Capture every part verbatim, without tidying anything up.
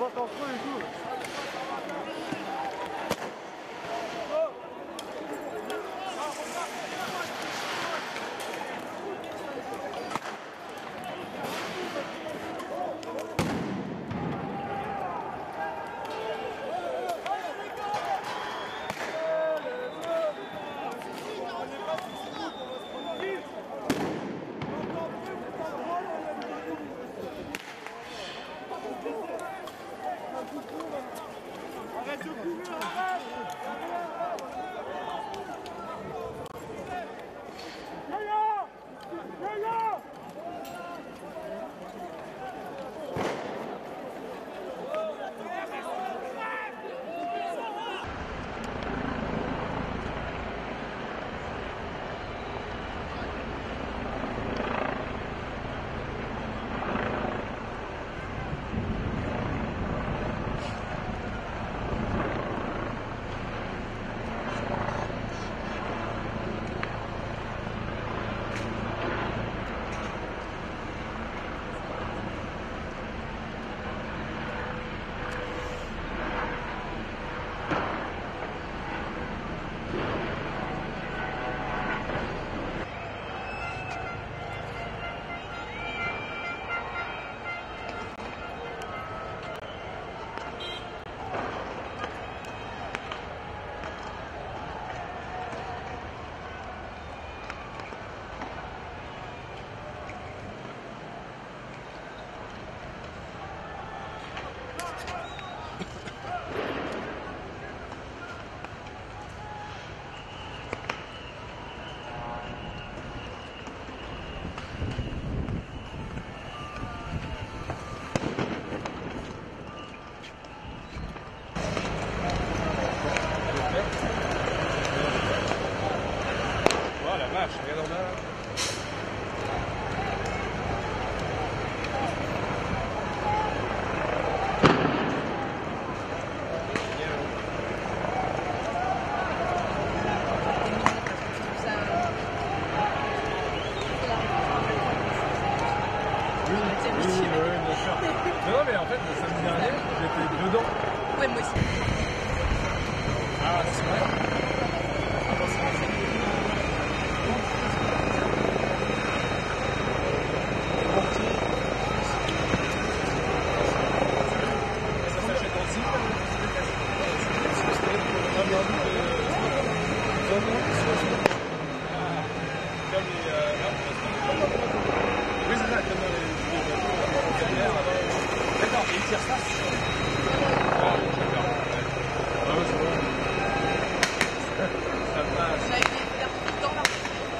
vote entre eux et tout. Arrête de courir, arrête! Regarde en bas. Non, mais en fait, le samedi dernier, j'étais dedans. Ouais, moi aussi. Ah, c'est vrai. Oui, c'est ça, comme dans les d'accord, et ils tirent ça sur... Ah, j'adore. Ah ouais, c'est bon. Ça passe. Ça a été faire tout le temps là.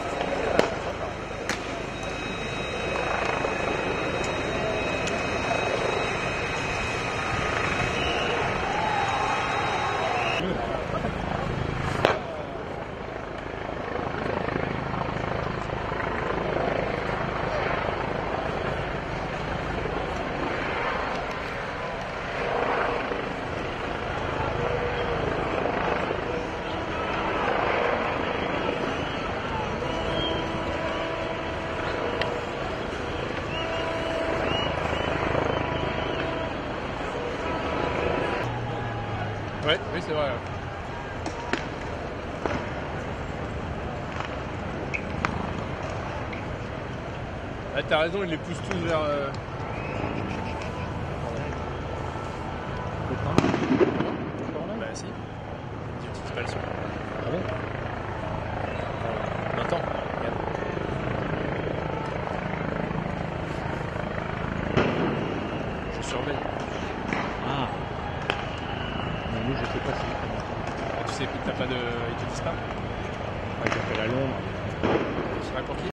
Ouais, oui, c'est vrai. Ah, t'as raison, ils les poussent tous vers... Euh... Bah si. J'utilise pas le son. Ah bon? On entend. Regarde. Je surveille. Ah. Mais nous, je sais pas si... Ah, tu sais, t'as pas de... Ils te disent pas? Ah, ils appellent à Londres. C'est n'importe qui.